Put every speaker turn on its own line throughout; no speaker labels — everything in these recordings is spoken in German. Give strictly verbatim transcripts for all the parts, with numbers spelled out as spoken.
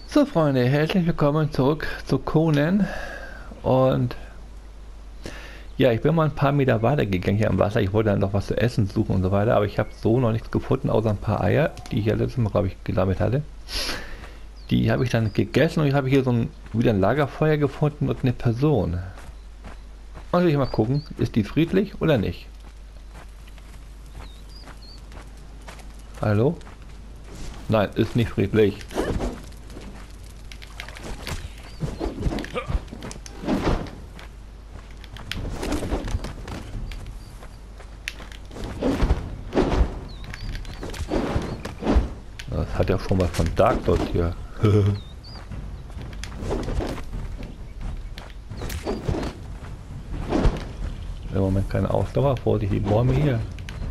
So Freunde, herzlich willkommen zurück zu Conan. Und ja, ich bin mal ein paar Meter weiter gegangen hier am Wasser. Ich wollte dann noch was zu essen suchen und so weiter, aber ich habe so noch nichts gefunden, außer ein paar Eier, die ich ja letztes Mal, glaube ich, gesammelt hatte. Die habe ich dann gegessen und ich habe hier so ein, wieder ein Lagerfeuer gefunden und eine Person. Und will ich mal gucken, ist die friedlich oder nicht? Hallo? Nein, ist nicht friedlich. Das hat ja schon mal von Dark dort hier. Im Moment keine Ausdauer, Vorsicht, die Bäume hier.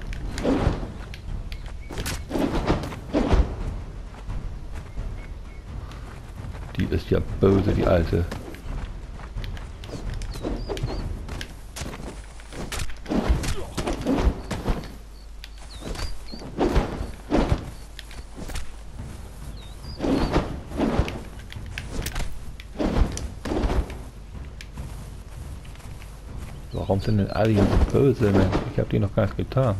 Die ist ja böse, die alte. Warum sind denn alle hier so böse, Mensch? Ich habe die noch gar nicht getan.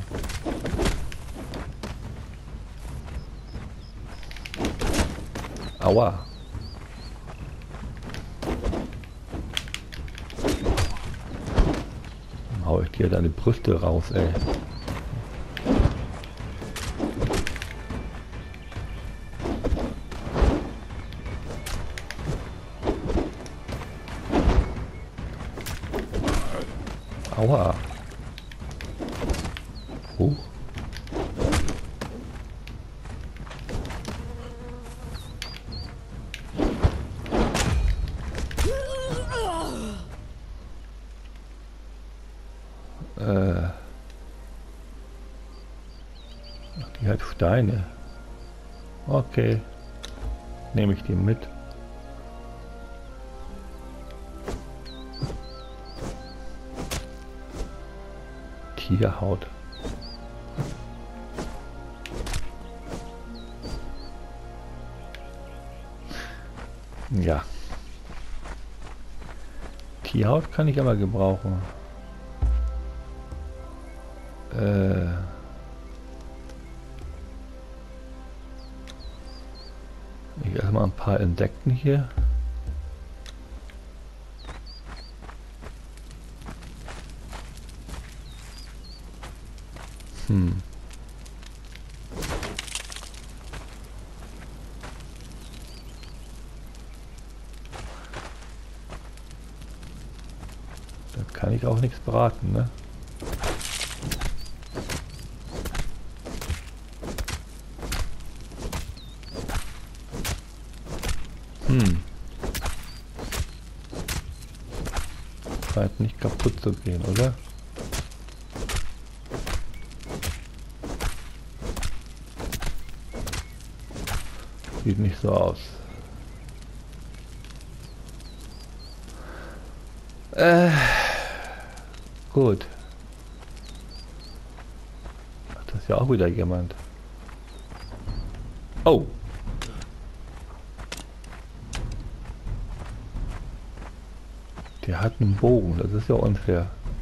Aua. Dann hau ich dir deine Brüste raus, ey. Aua. Huch. Äh. Ach, die hat Steine. Okay. Nehme ich die mit. Tierhaut. Ja. Tierhaut kann ich aber gebrauchen. Äh. Ich esse mal ein paar Insekten hier. Hm. Da kann ich auch nichts braten, ne? Hm. Scheint nicht kaputt zu gehen, oder? Sieht nicht so aus. Äh, gut. Ach, das ist ja auch wieder jemand. Oh. Der hat einen Bogen, das ist ja unfair.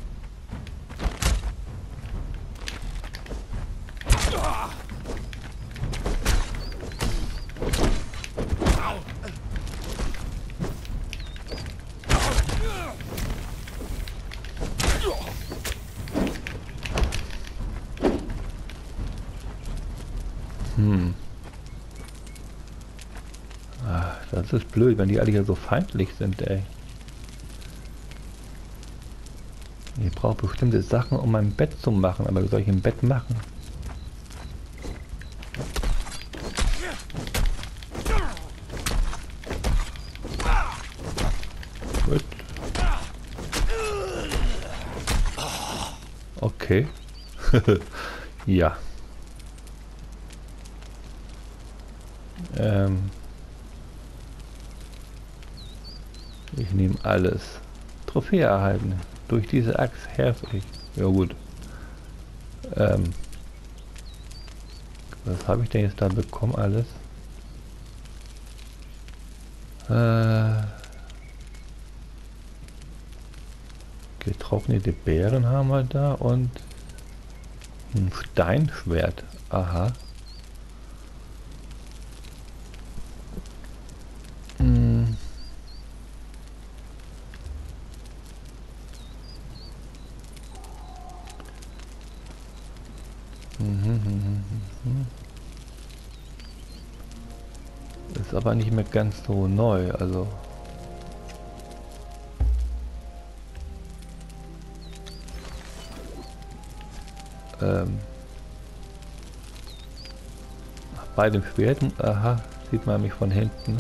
Hm. Ach, das ist blöd, wenn die alle hier so feindlich sind, ey. Ich brauche bestimmte Sachen, um mein Bett zu machen, aber wie soll ich ein Bett machen? Gut. Okay. Ja. Ähm. Ich nehme alles. Trophäe erhalten. Durch diese Axt herrlich. Ja gut. Ähm. Was habe ich denn jetzt da bekommen alles? Äh, getrocknete Beeren haben wir da und ein Steinschwert. Aha. Hm. Ist aber nicht mehr ganz so neu, also. Ähm. Bei dem Schwert, aha, sieht man mich von hinten.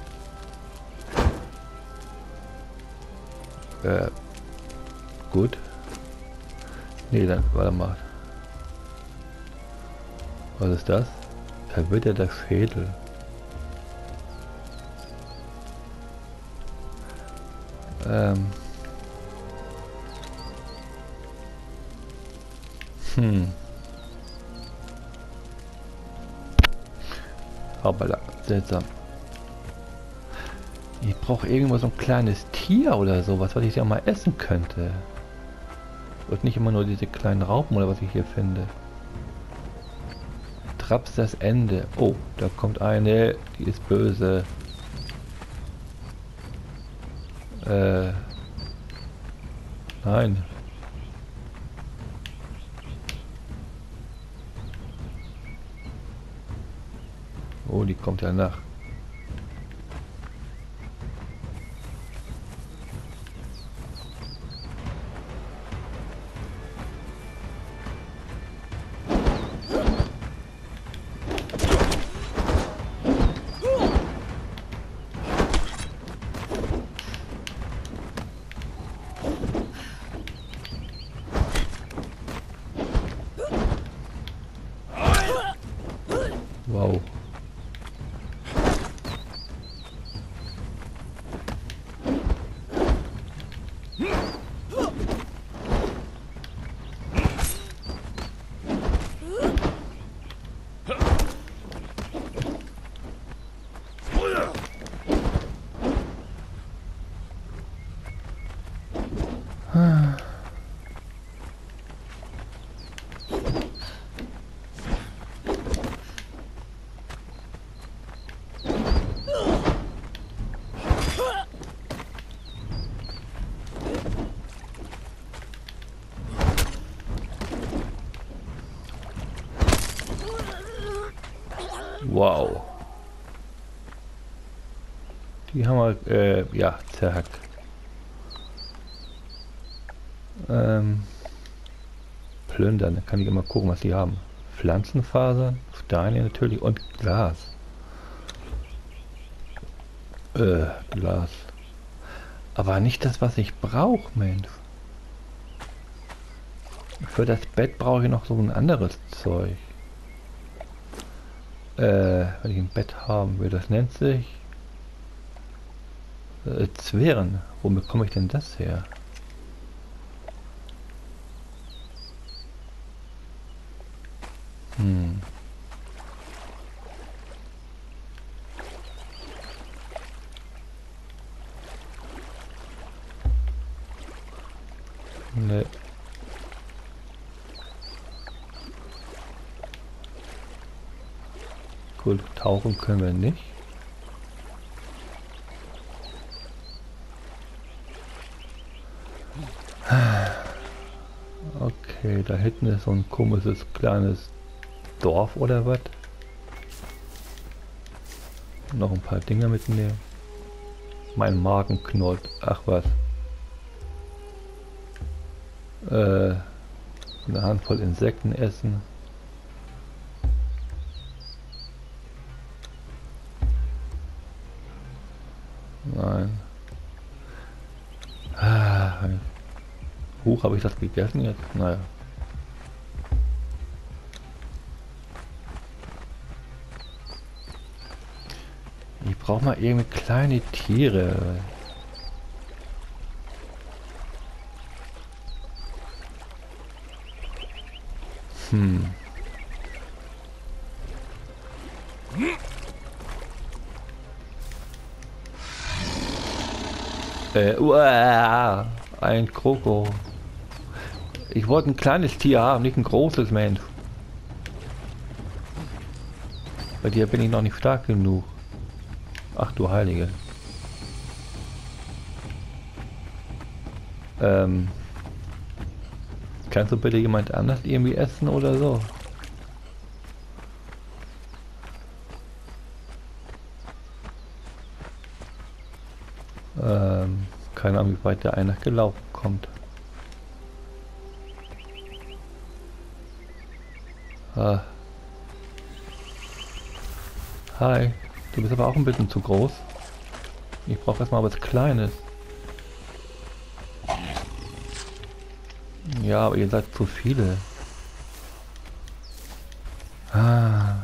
Äh, gut. Nee, dann, warte mal. Was ist das? Da wird ja der Schädel. Ähm. Hm. Aber seltsam. Ich brauche irgendwo so ein kleines Tier oder sowas, was ich ja mal essen könnte. Und nicht immer nur diese kleinen Raupen oder was ich hier finde. Traps das Ende. Oh, da kommt eine, die ist böse. Äh. Nein. Oh, die kommt ja nach. Wow. Wow. Die haben wir, äh, ja, zerhackt. Ähm, plündern, da kann ich immer gucken, was die haben. Pflanzenfasern, Steine natürlich und Glas. Äh, Glas. Aber nicht das, was ich brauche, Mensch. Für das Bett brauche ich noch so ein anderes Zeug. Äh, wenn ich ein Bett haben will, das nennt sich äh, Zwirn. Wo bekomme ich denn das her? Hm. Ne. Gut, tauchen können wir nicht. Okay, da hinten ist so ein komisches kleines Dorf oder was. Noch ein paar Dinger mitnehmen. Mein Magen knurrt. Ach was. Äh, eine Handvoll Insekten essen. Nein. Ah, Huch, habe ich das gegessen jetzt? Naja. Ich brauche mal irgendwie kleine Tiere. Hm. Äh, uah, ein Kroko. Ich wollte ein kleines Tier haben, nicht ein großes, Mensch. Bei dir bin ich noch nicht stark genug. Ach du Heilige. Ähm, kannst du bitte jemand anders irgendwie essen oder so? Ähm, keine Ahnung, wie weit der einer gelaufen kommt. Ah. Hi, du bist aber auch ein bisschen zu groß. Ich brauche erstmal was Kleines. Ja, aber ihr seid zu viele. Ah.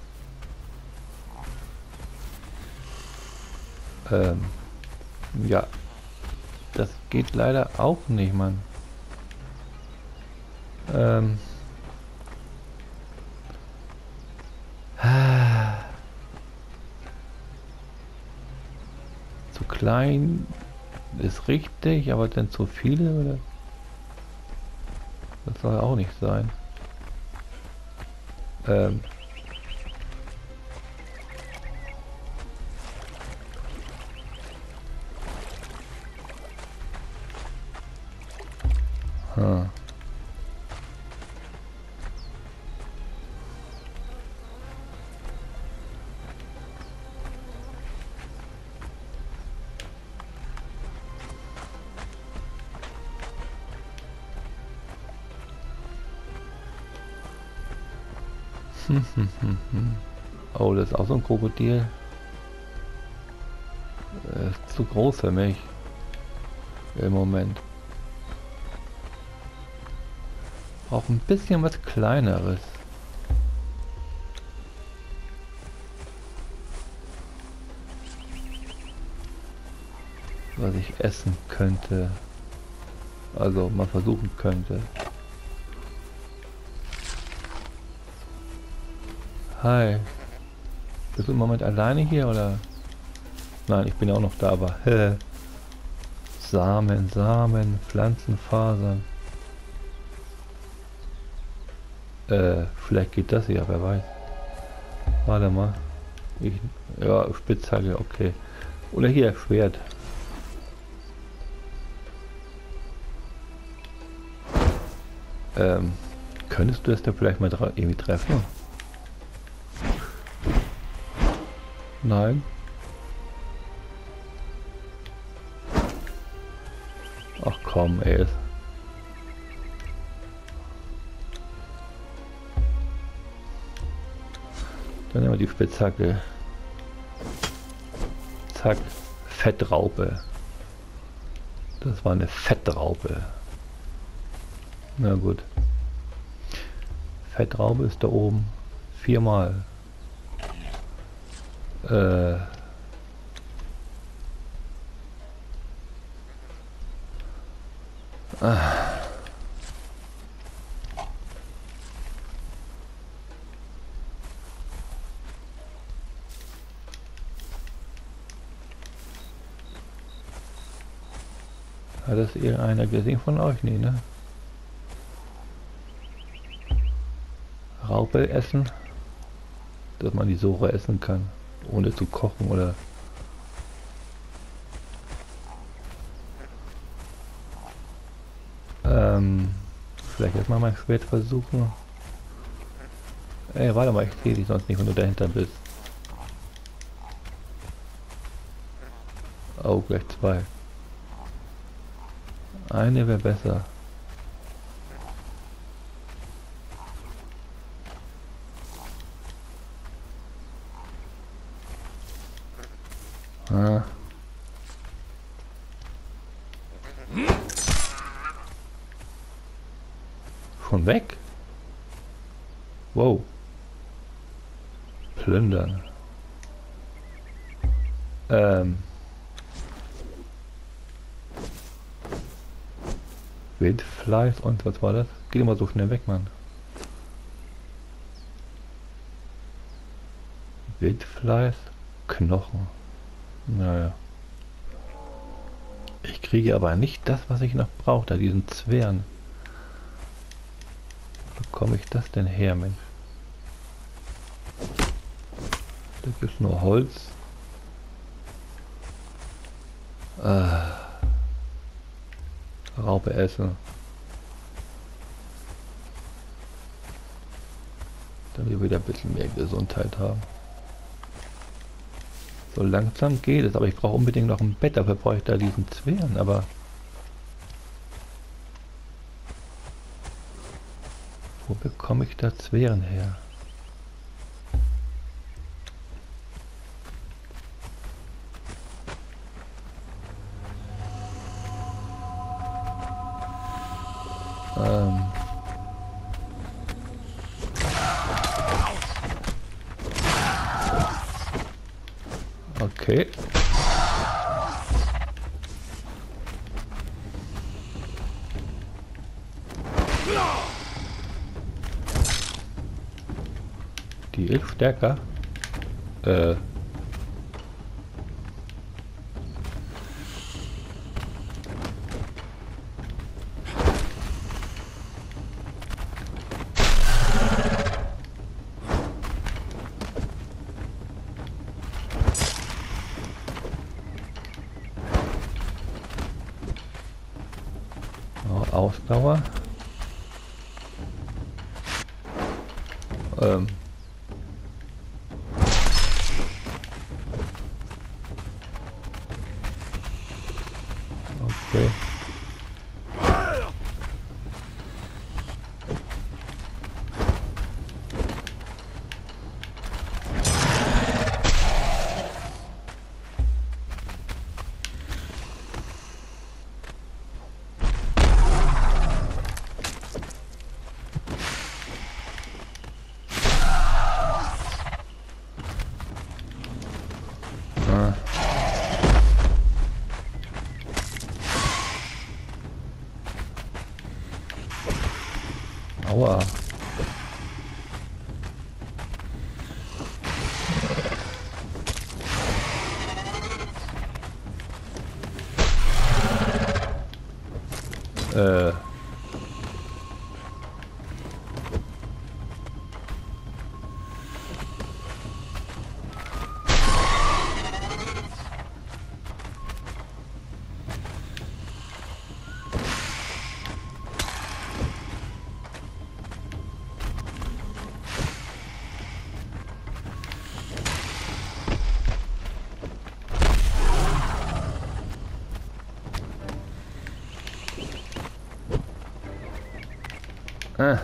Ähm, ja, das geht leider auch nicht, Mann. Ähm. Ah. Zu klein ist richtig, aber dann zu viele, oder? Das soll auch nicht sein. Ähm. Hm. Hm, hm, hm, hm. Oh, das ist auch so ein Krokodil. Äh, Ist zu groß für mich im Moment. Auch ein bisschen was Kleineres, was ich essen könnte. Also mal versuchen könnte. Hi. Bist du im Moment alleine hier oder? Nein, ich bin auch noch da, aber Samen, Samen, Pflanzenfasern. Äh, vielleicht geht das hier, wer weiß. Warte mal. Ich, ja, Spitzhacke, okay. Oder hier, Schwert. Ähm, könntest du es da vielleicht mal irgendwie treffen? Nein. Ach komm, ey. Dann nehmen wir die Spitzhacke. Zack. Fettraupe. Das war eine Fettraupe. Na gut. Fettraupe ist da oben. Viermal. Äh. Ah. Hat das irgendeiner gesehen von euch? Nee, ne? Raupe essen, dass man die Suche essen kann, ohne zu kochen oder... Ähm, vielleicht erstmal mein Schwert versuchen. Ey, warte mal, ich sehe dich sonst nicht, wenn du dahinter bist. Oh, gleich zwei. Eine wäre besser. Ah. Schon weg? Wow. Plündern. Ähm. Wildfleisch und was war das? Geht immer so schnell weg, Mann. Wildfleisch, Knochen. Naja. Ich kriege aber nicht das, was ich noch brauche, da diesen Zwirn. Wo bekomme ich das denn her, Mensch? Da gibt es nur Holz. Ah, Raupe essen. Damit wir wieder ein bisschen mehr Gesundheit haben. So langsam geht es, aber ich brauche unbedingt noch ein Bett, dafür brauche ich da diesen Zwirn, aber... Wo bekomme ich da Zwirn her? Ähm... Okay. Die ist stärker. Äh. Ausdauer. Ähm. Okay. Aua. Äh. Ah.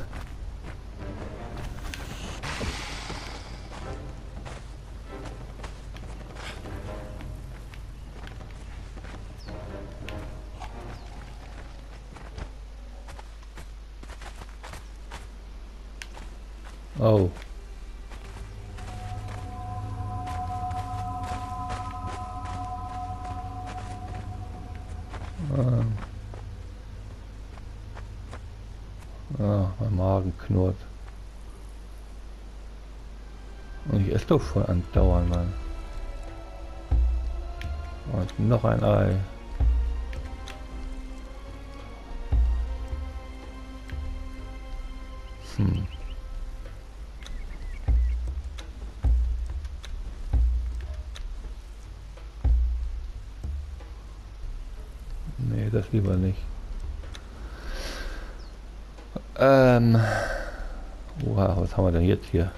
Oh. Ah. Ah, mein Magen knurrt. Und ich esse doch voll andauernd, Mann. Und noch ein Ei. Hm. Nee, das lieber nicht. Ähm. Oha, was haben wir denn jetzt hier?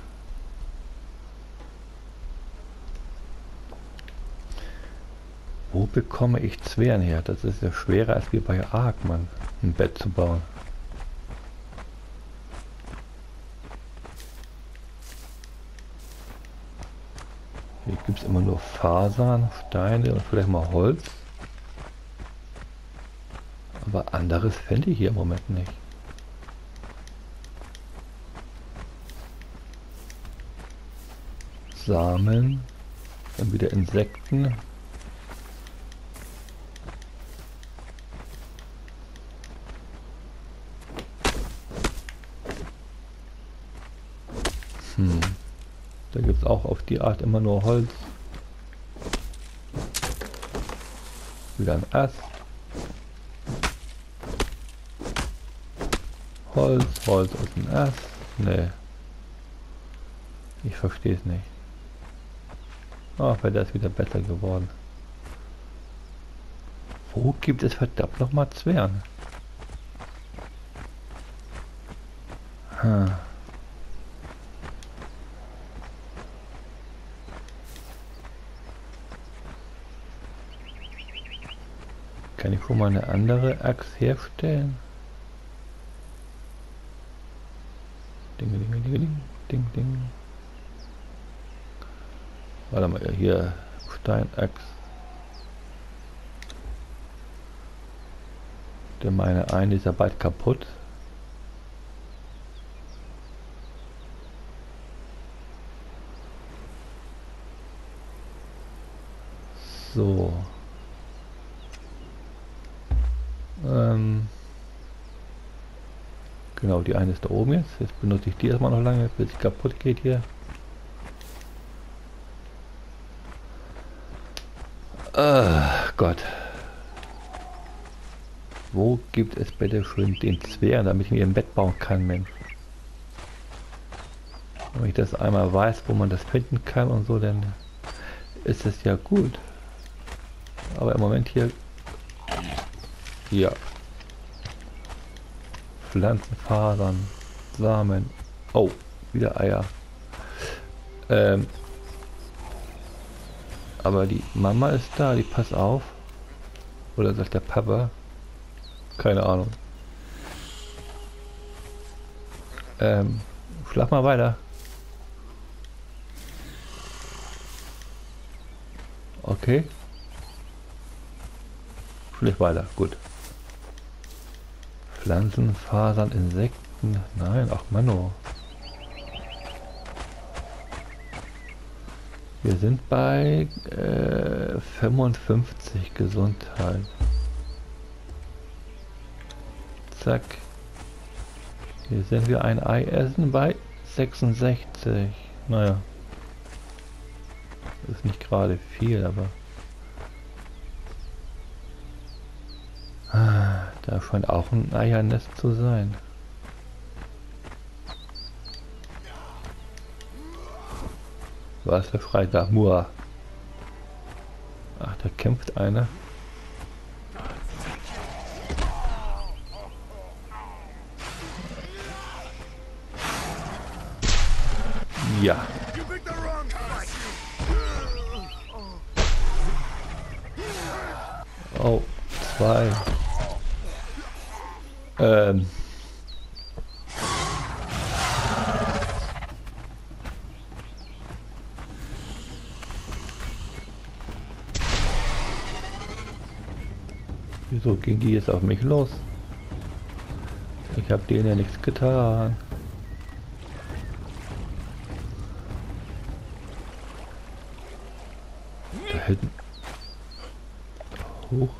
Wo bekomme ich Zwirn her? Das ist ja schwerer als wie bei Ark, Mann, ein Bett zu bauen. Hier gibt es immer nur Fasern, Steine und vielleicht mal Holz. Aber anderes fände ich hier im Moment nicht. Samen, dann wieder Insekten. Hm. Da gibt es auch auf die Art immer nur Holz. Wieder ein Ast. Holz, Holz aus dem Ast. Nee. Ich verstehe es nicht. Ach, weil das ist wieder besser geworden. Wo gibt es verdammt nochmal Zwerge? Hm. Kann ich wohl mal eine andere Axt herstellen? Ding, ding, ding, ding, ding, ding. Warte mal, hier Steinaxt. Der meine eine ist ja bald kaputt. So. Ähm. Genau, die eine ist da oben jetzt. Jetzt benutze ich die erstmal noch lange, bis sie kaputt geht hier. Ach Gott. Wo gibt es bitte schön den Zwerg, damit ich mir ein Bett bauen kann, Mensch? Wenn ich das einmal weiß, wo man das finden kann und so, dann ist es ja gut. Aber im Moment hier... Ja. Pflanzenfasern, Samen. Oh, wieder Eier. Ähm, aber die Mama ist da, die passt auf. Oder sagt der Papa? Keine Ahnung. Ähm, schlaf mal weiter. Okay. Schläf weiter, gut. Pflanzen, Fasern, Insekten. Nein, ach Mano. Wir sind bei äh, fünfundfünfzig Gesundheit. Zack. Hier sind wir ein Ei essen bei sechsundsechzig. Naja. Ist nicht gerade viel, aber... Ah, da scheint auch ein Eiernest zu sein. Was für Freitag? Mua. Ach, da kämpft einer. Ja. Oh, zwei. Ähm. Wieso ging die jetzt auf mich los? Ich habe denen ja nichts getan. Da hinten. Hoch.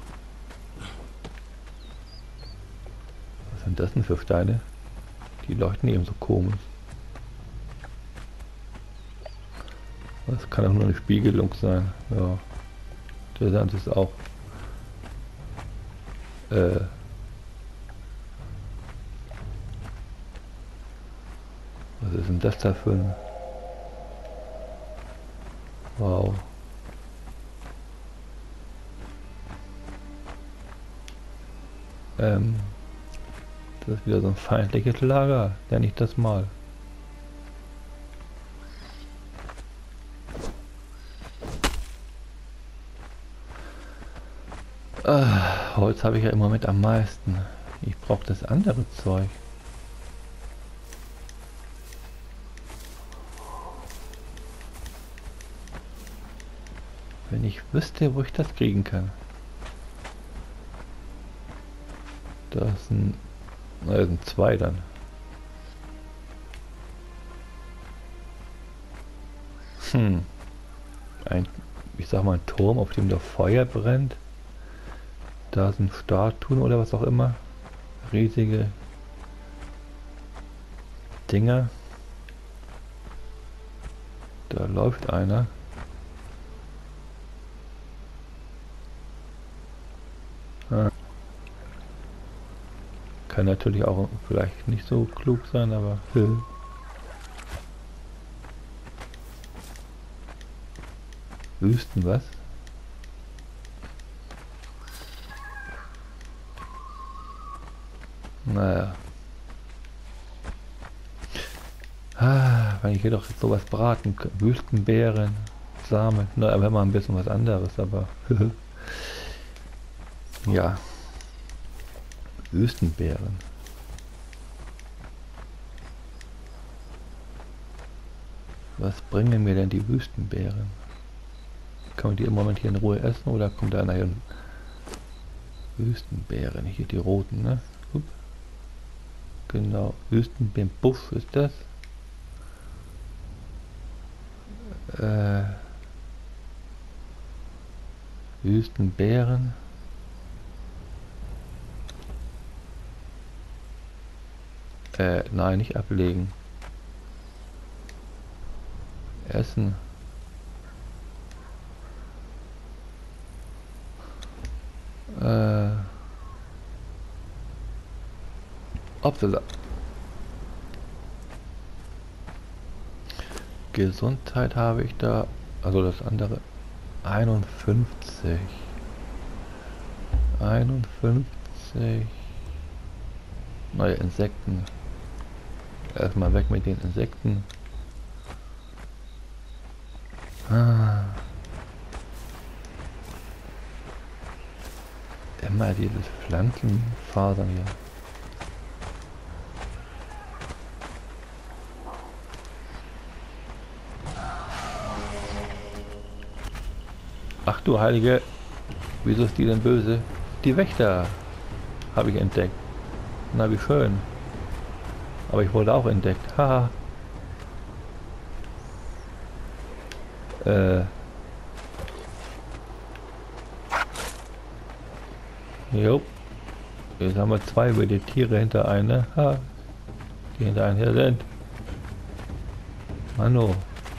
Was sind das denn für Steine? Die leuchten eben so komisch. Das kann auch nur eine Spiegelung sein. Ja. Der Sand ist auch. Äh. Was ist denn das da für ein... Wow. Ähm. Das ist wieder so ein feindliches Lager. Ja, nicht das mal. Ah, Holz habe ich ja im Moment am meisten. Ich brauche das andere Zeug. Wenn ich wüsste, wo ich das kriegen kann. Das sind, na, das sind zwei dann. Hm. Ein, ich sag mal, ein Turm, auf dem der Feuer brennt. Da sind Statuen oder was auch immer. Riesige Dinger. Da läuft einer. Kann natürlich auch vielleicht nicht so klug sein, aber... Wüsten, was? Naja. Ah, wenn ich hier doch sowas braten könnte. Wüstenbeeren, Samen. Na, aber mal ein bisschen was anderes, aber... ja. Wüstenbeeren. Was bringen mir denn die Wüstenbeeren? Kann man die im Moment hier in Ruhe essen oder kommt da nachher ein Wüstenbeeren? Hier die roten, ne? Upp. Genau, Wüstenbeeren-Buff ist das. Äh, Wüstenbeeren. Äh, nein, nicht ablegen. Essen. Äh. Obstsalat. Gesundheit habe ich da, also das andere einundfünfzig. einundfünfzig. Neue Insekten. Erstmal weg mit den Insekten. Ah. Immer dieses Pflanzenfasern hier. Ach du Heilige, wieso ist die denn böse? Die Wächter habe ich entdeckt. Na wie schön. Aber ich wurde auch entdeckt. Haha. Äh. Jo. Jetzt haben wir zwei wilde Tiere hinter einer. Ha. Die hinter einem her sind. Mano.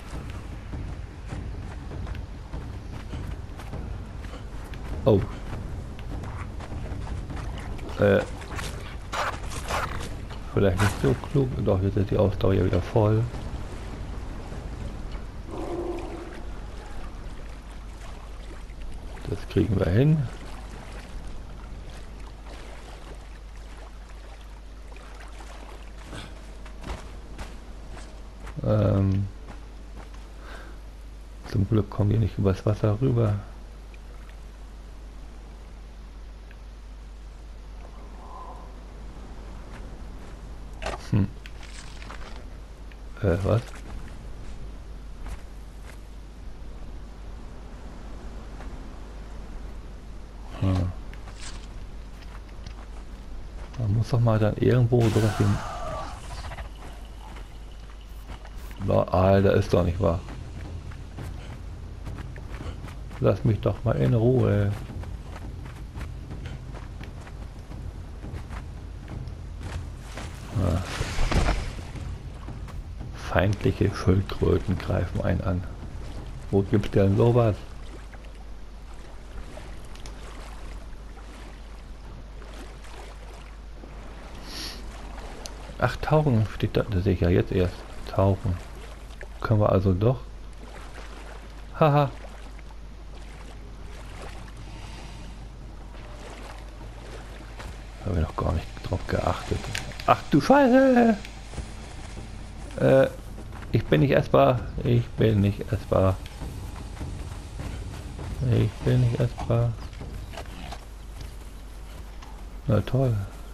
Oh. Äh. Vielleicht nicht so klug. Doch, jetzt ist die Ausdauer ja wieder voll. Das kriegen wir hin. Ähm. Zum Glück kommen wir nicht übers Wasser rüber. Hm. Äh, was? Hm. Man muss doch mal dann irgendwo sowas wie... Na, Alter, ist doch nicht wahr. Lass mich doch mal in Ruhe. Ah. Feindliche Schildkröten greifen einen an. Wo gibt's denn sowas? Ach, tauchen steht da, das sehe ich ja jetzt erst. Tauchen. Können wir also doch. Haha. Habe ich noch gar nicht drauf geachtet. Ach du Scheiße! Äh, ich bin nicht essbar. Ich bin nicht essbar. Ich bin nicht essbar. Na toll.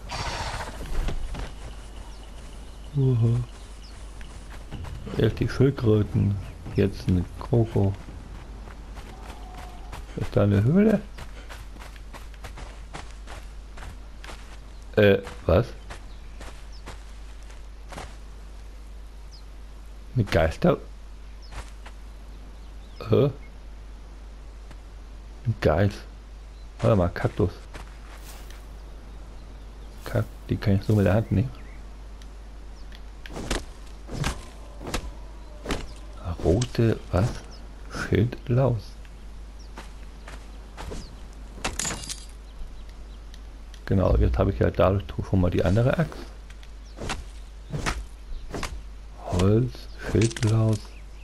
Uh-huh. Erst die Schildkröten, jetzt ein Kroko. Ist da eine Höhle? Äh, was? Eine Geister? Hä? Ein Geist. Warte mal, Kaktus. Kak die kann ich so mit der Hand nehmen. Rote, was? Schildlaus. Genau, jetzt habe ich ja dadurch schon mal die andere Axt. Holz, Schildlaus.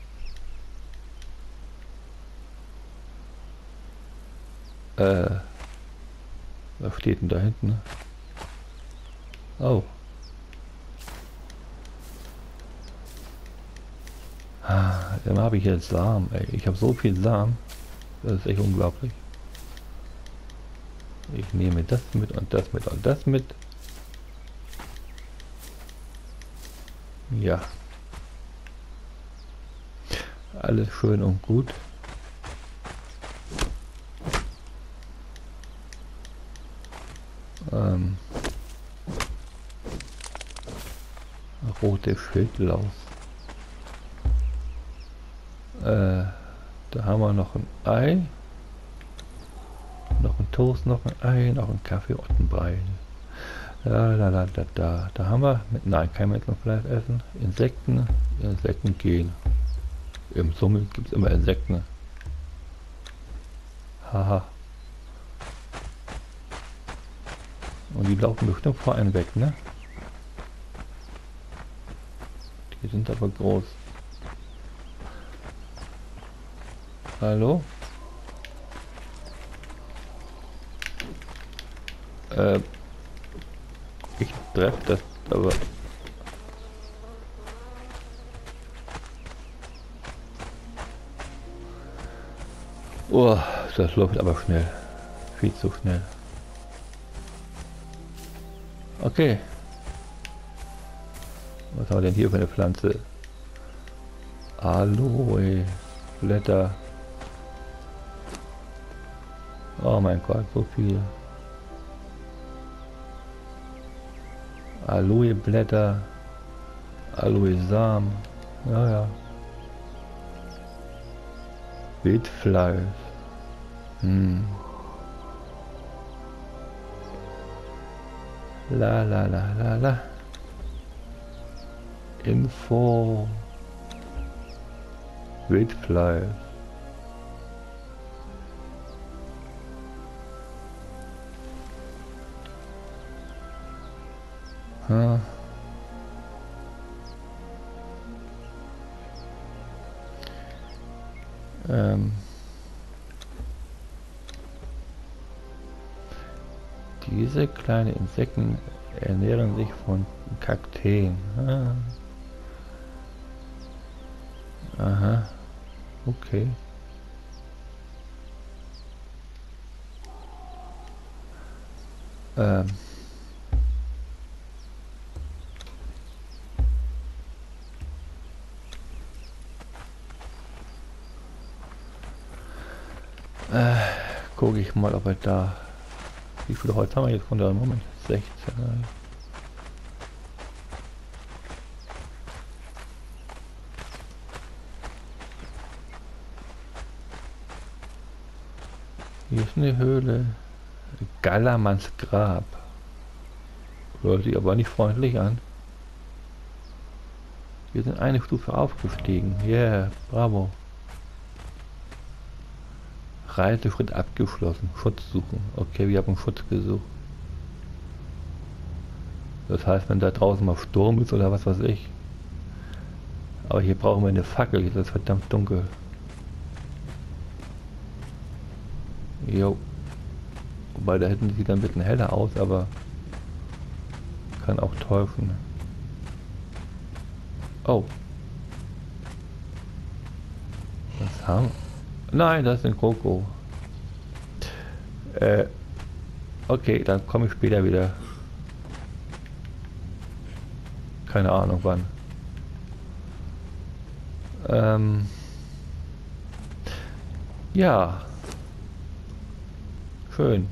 Äh, was steht denn da hinten? Oh. Ah, dann habe ich jetzt Samen, ey. Ich habe so viel Samen. Das ist echt unglaublich. Ich nehme das mit und das mit und das mit. Ja. Alles schön und gut. Ähm, rote Schildlaus. Äh, da haben wir noch ein Ei. Noch ein Toast, noch ein Ei, noch ein Kaffee und ein Brei. Da, da, da, da, da. Da haben wir, mit, nein, kein Menschenfleisch essen. Insekten, Insekten gehen. Im Summel gibt es immer Insekten. Haha. Und die laufen bestimmt vor einem weg, ne? Die sind aber groß. Hallo? Äh, ich treffe das aber. Oh, das läuft aber schnell. Viel zu schnell. Okay. Was haben wir denn hier für eine Pflanze? Aloe Blätter. Oh mein Gott, so viel. Aloe Blätter. Aloe Samen. Ja, ja. Wildfleisch. Hm. La la la la la. Info. Wildfleisch. Ha. Ähm. Diese kleinen Insekten ernähren sich von Kakteen. Ah. Aha. Okay. Ähm. Äh, gucke ich mal, ob er da... Wie viele Holz haben wir jetzt von der Moment? sechzehn. Hier ist eine Höhle. Gallermanns Grab. Hört sich aber nicht freundlich an. Wir sind eine Stufe aufgestiegen. Yeah, bravo. Reiseschritt abgeschlossen. Schutz suchen. Okay, wir haben Schutz gesucht. Das heißt, wenn da draußen mal Sturm ist oder was weiß ich. Aber hier brauchen wir eine Fackel. Hier ist es verdammt dunkel. Jo. Wobei da hinten sieht dann ein bisschen heller aus, aber kann auch täuschen. Oh. Was haben wir? Nein, das ist ein Koko. Äh, okay, dann komme ich später wieder. Keine Ahnung wann. Ähm, ja. Schön.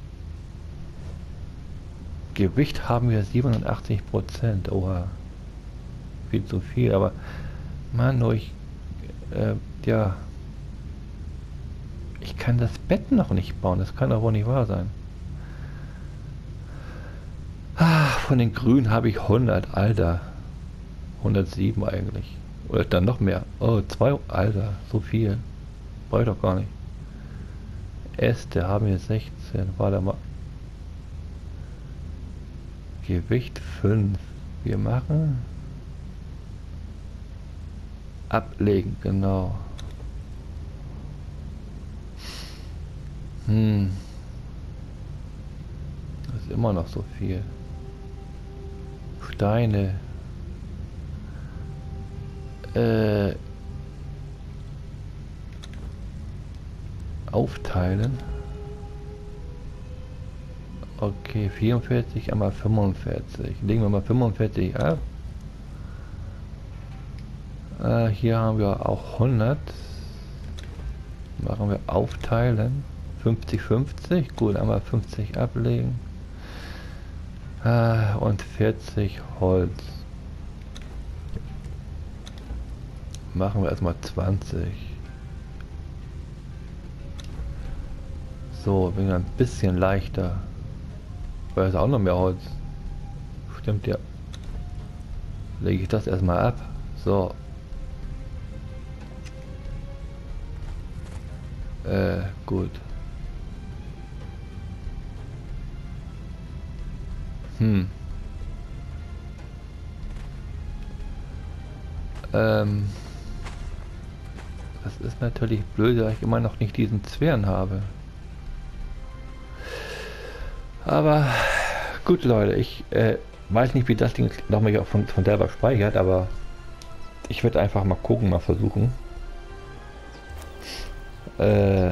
Gewicht haben wir siebenundachtzig Prozent. Oha. Viel zu viel, aber Mann, nur ich, äh, ja. Ich kann das Bett noch nicht bauen, das kann doch wohl nicht wahr sein. Ah, von den Grünen habe ich hundert, Alter. hundertsieben eigentlich. Oder dann noch mehr. Oh, zwei, Alter, so viel. Brauche ich doch gar nicht. Äste haben wir sechzehn, warte mal. Gewicht fünf. Wir machen ablegen, genau. Hm. Das ist immer noch so viel. Steine. Äh, aufteilen. Okay, vierundvierzig einmal fünfundvierzig. Legen wir mal fünfundvierzig ab. Äh, hier haben wir auch hundert. Machen wir aufteilen. fünfzig, fünfzig. Gut, einmal fünfzig ablegen. Äh, und vierzig Holz. Machen wir erstmal zwanzig. So, bin ein bisschen leichter. Weil es auch noch mehr Holz. Stimmt ja. Lege ich das erstmal ab. So. Äh, gut. Hm. Ähm. Das ist natürlich blöd, da ich immer noch nicht diesen Zwirn habe. Aber gut, Leute, ich äh, weiß nicht, wie das Ding nochmal auch von, von selber speichert, aber ich werde einfach mal gucken, mal versuchen. Äh,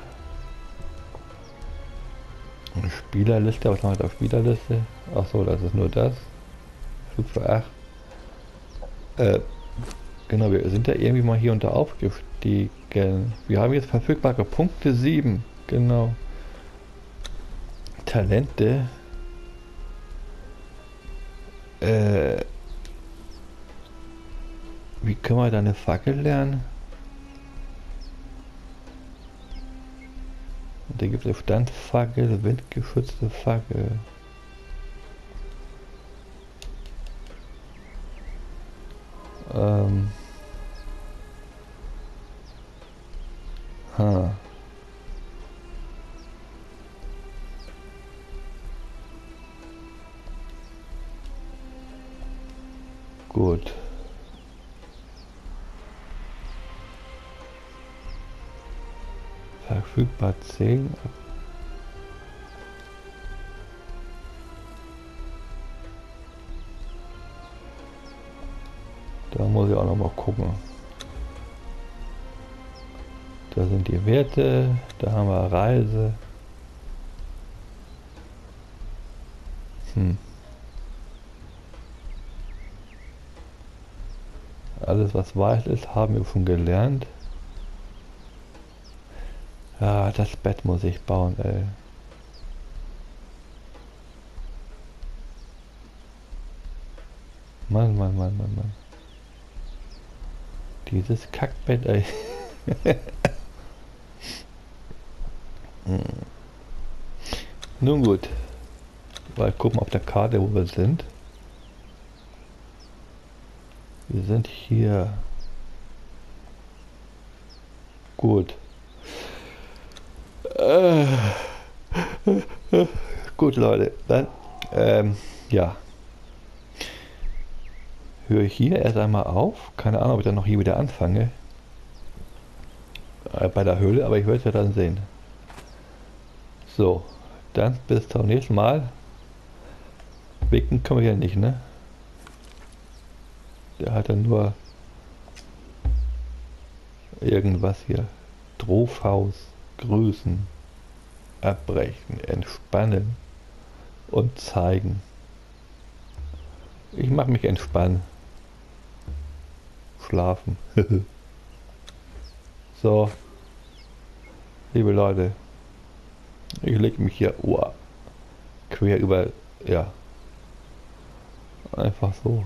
eine Spielerliste, was haben wir auf Spielerliste? Ach so, das ist nur das. fünf für acht. Äh, genau, wir sind ja irgendwie mal hier unter aufgestiegen. Wir haben jetzt verfügbare Punkte sieben. Genau. Talente. Äh, wie können wir da eine Fackel lernen? Und da gibt es Standfackel, windgeschützte Fackel. Ähm. Ha. Gut. Verfügbar zehn. Da muss ich auch noch mal gucken. Da sind die Werte, da haben wir Reise. Hm. Alles was weiß ist, haben wir schon gelernt. Ja, das Bett muss ich bauen, ey. Mann, Mann, Mann, Mann, Mann. Dieses Kackbett, ey. hm. Nun gut. Mal gucken auf der Karte, wo wir sind. Wir sind hier. Gut. Äh, gut, Leute. Dann, ähm, ja. Höre ich hier erst einmal auf. Keine Ahnung, ob ich dann noch hier wieder anfange. Äh, bei der Höhle, aber ich werde es ja dann sehen. So. Dann bis zum nächsten Mal. Wicken können wir ja nicht, ne? Der hat dann nur irgendwas hier. Trofhaus, grüßen, abbrechen, entspannen und zeigen. Ich mache mich entspannen. Schlafen. So. Liebe Leute. Ich lege mich hier oh, quer über, ja. Einfach so.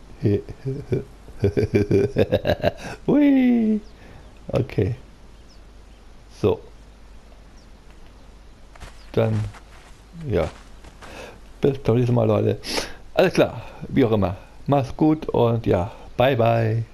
Hui. Okay. So. Dann, ja. Bis zum nächsten Mal, Leute. Alles klar. Wie auch immer. Mach's gut und ja. Bye, bye.